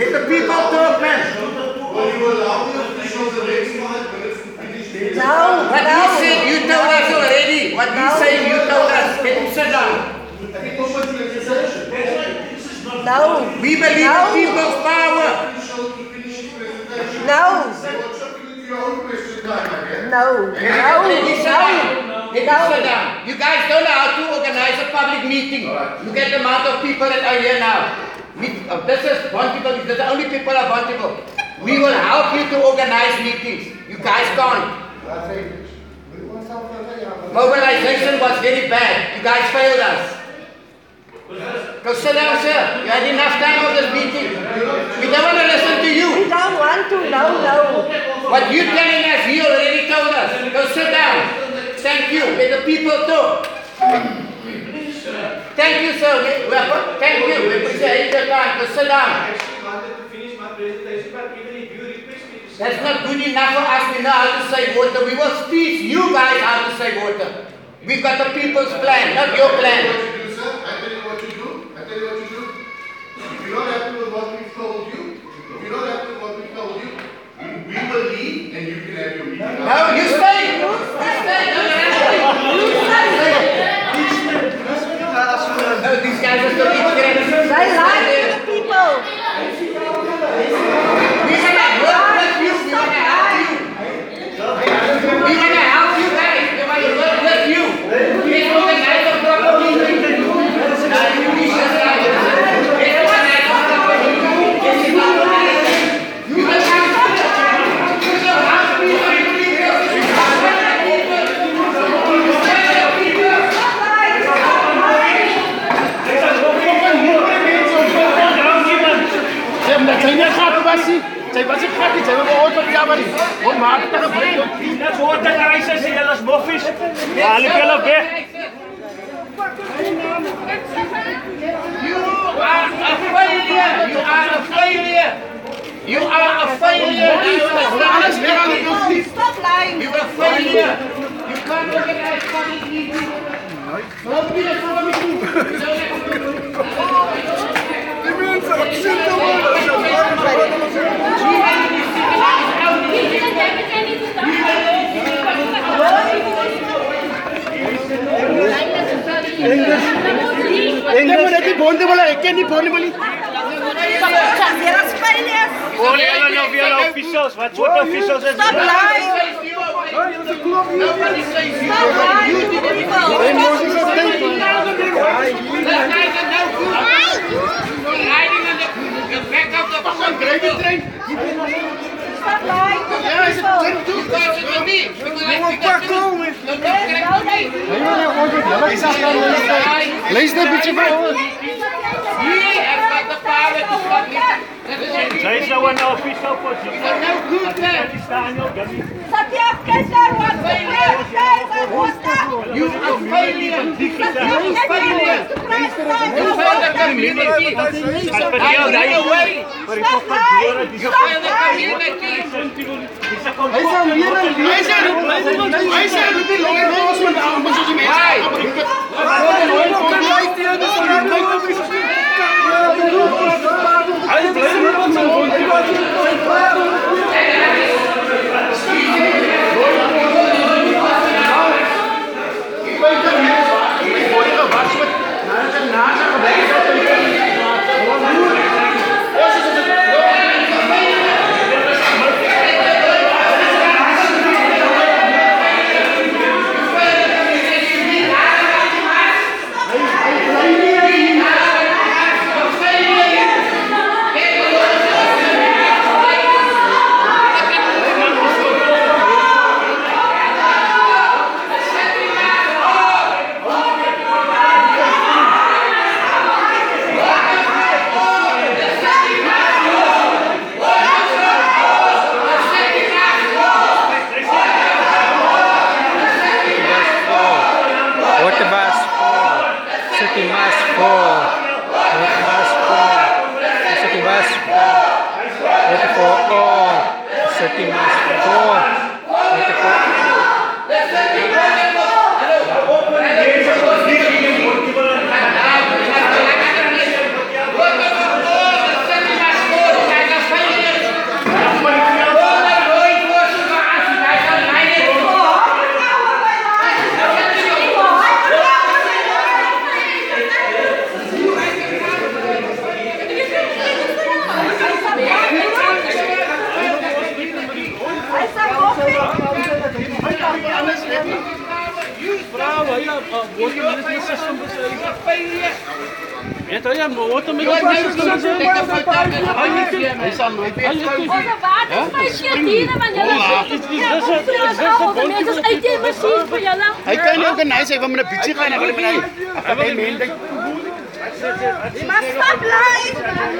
Let the people talk, man. Well, you allow the officials the next 5 minutes to finish their... No, what you said, you told us already. What you say, you told us. Let him sit down. No. We believe in people's power. No. No. Let him sit down. You guys don't know how to organize a public meeting. Look at the amount of people that are here now. This is one people, this is the only people are one people. We will help you to organize meetings. You guys can't. Mobilization was very bad. You guys failed us. Go sit down, sir. You had enough time of this meeting. We don't want to listen to you. We don't want to. No. What you're telling us, he already told us. Go sit down. Thank you. Let the people talk. Thank you, sir. Thank you. We appreciate your time. Go sit down. I actually wanted to finish my presentation, but even if you request me to... That's not good enough for us. We know how to save water. We will teach you guys how to save water. We've got the people's plan, not your plan. I tell you what you do. If you're not happy with what we've told you, we will leave and you can have your meeting. No, you stay. You stay. No, these guys are still each getting. They lie to the people. We want to work with you. We want to help you. We want to help you guys. We want to work with you. Let's organize a proper meeting. You are a failure. Stop lying. You are a failure. You can't organize public meetings. Nobody has told me officials. What sort of officials is Stop lying. nobody says you. Stop lying to the people. Riding on the back of the Stop lying to the people. Lees dit bietjie vir ons. Zij is nou een official positie. No good man. You are failure. You are failure. You fail the community. You fail the water system is failure. Weet jy, water You are now going to take a photo of this house here, man. Onze waterspuitdieren van jullie. Dit is uit die machine voor jullie. Hy kan nie organise, hy wil met 'n bietjie gaan, hy wil met 'n akademie. You must stop lying.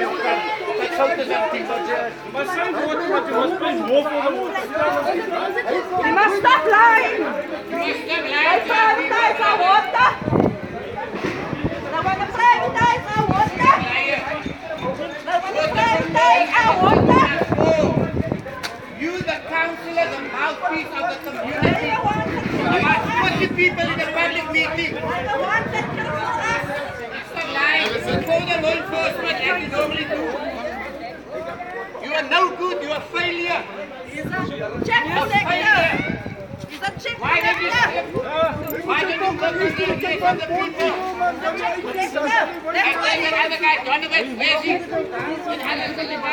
You must stop lying. They privatize our water. They want to privatize our water. They want to privatize our water. You, the councillor, the mouthpiece of the community. You must put the people in the public meeting. They're the ones that control us. Stop lying. Call the law enforcement as you normally do. You are no good. You are a failure. He's a check collector. He's a check Why did you collector. Why did you go to the place of the people? He's a check collector. That's And why then the other guy, Donovan, where is he? In Anderson, the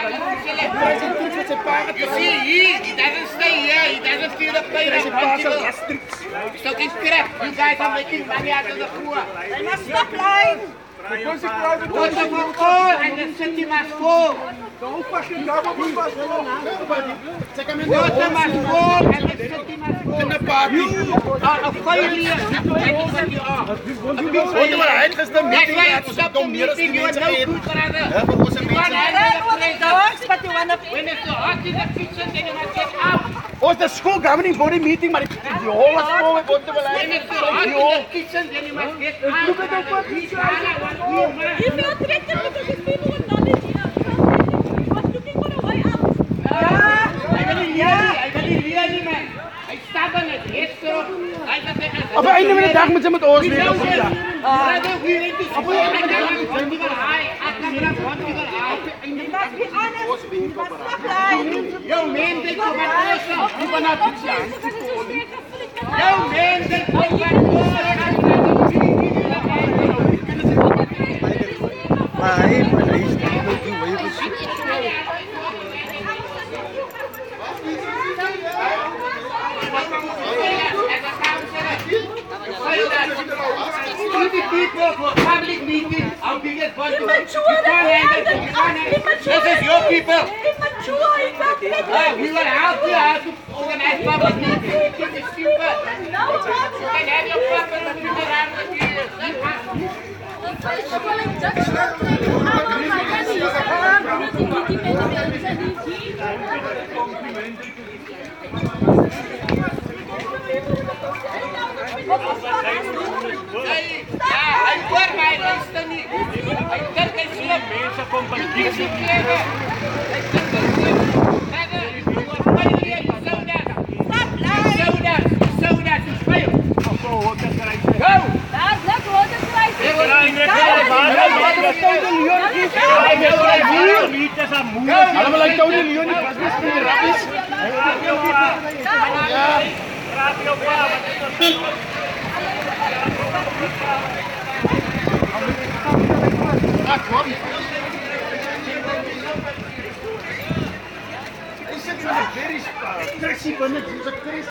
You see, he doesn't stay here. He doesn't feel the pain of people. So it's crap. You guys are making money out of the poor. they must stop lying. Water for all and the city must fall. Water must fall and the city must fall. You are a failure. That is what you are. That's why you stop the meeting. You are no good, brother. You can't handle the They pressure. works, but you want to When it's so hot in the kitchen, then you must get out. Ons the school governing body meeting, maar die whole school met wat wil When it's so hot in the kitchen, then you must get out. Look at You feel threatened because these people with knowledge here. He was looking for a way out. I believe really, man. I stubborn as yes, so I just Op 'n einde van die dag moet jy met ons weer op die dag. Brother, we need to support political high. Political high. You must be honest. You must stop lying. Yo, man, they go back also. You will not be chance. Yo, man, they go back people for public meeting, our biggest one. You can't handle it. You can't handle it. This is your people. We will help you how to organize public meetings. You think it's stupid. You can have your proper meeting around the years. I hoor my luister nie. Ek dink hy slim. Mense kom by die klewe. Ek dink hy slim. Brother, you are failure, you soda. Stop lying. You soda, you fail. Go! Hulle wil like Tony Leon nie pas met die rappies. Hy sit in 'n very stressy binne, dis 'n